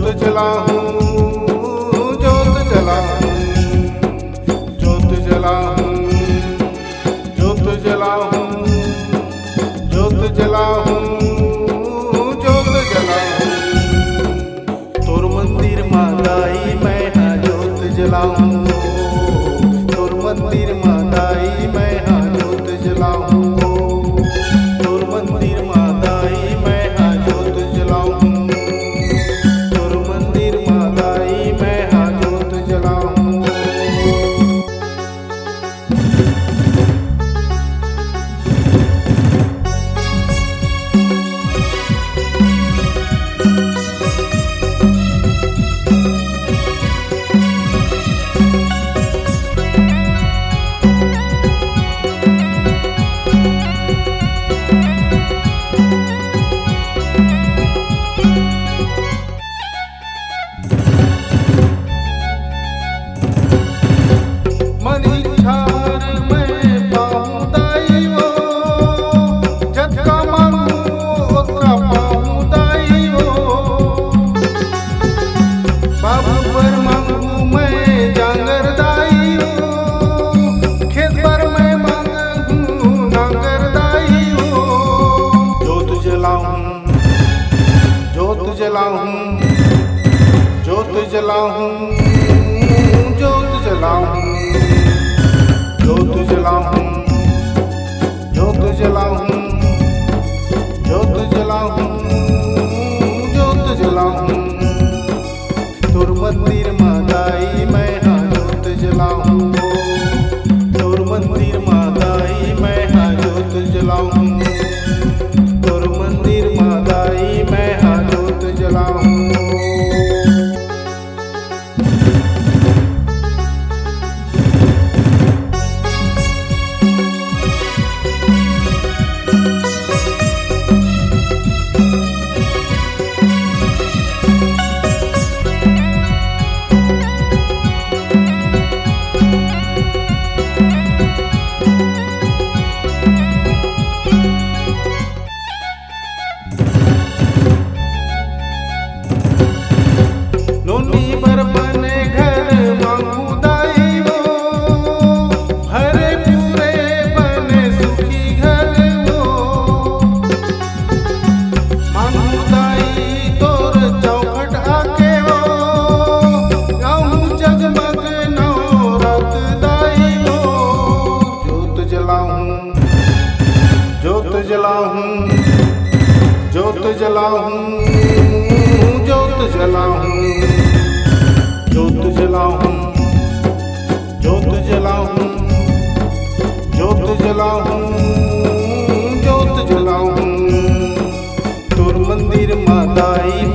जलाऊं, जोत जलाऊं, जोत जलाऊं, जोत जलाऊं, जोत जलाऊं, जोत जलाऊं। तोर मंदिर मादाई मैं हाँ जोत जलाऊं, तोर मंदिर मादाई मैं हाँ जोत जलाऊं, तोर मंदिर मादाई मैं हाँ जोत जलाऊं, तोर मंदिर मादाई मैं हाँ जोत जलाऊं। जोत जलाऊं, जोत जलाऊं, जोत जलाऊं, जोत जलाऊं, जोत जलाऊं, जोत जलाऊं, जोत जलाऊं। तोर मंदिर मादाई मैं हाँ जोत जलाऊं, तोर मंदिर मादाई मैं हाँ जोत जलाऊं, तोर मंदिर मादाई मैं हाँ जोत जलाऊं। जोत जलाऊं, जोत जलाऊं, जोत जलाऊं, जोत जलाऊं, जोत जलाऊं, जोत जलाऊं, जोत जलाऊं। तोर मंदिर मादाई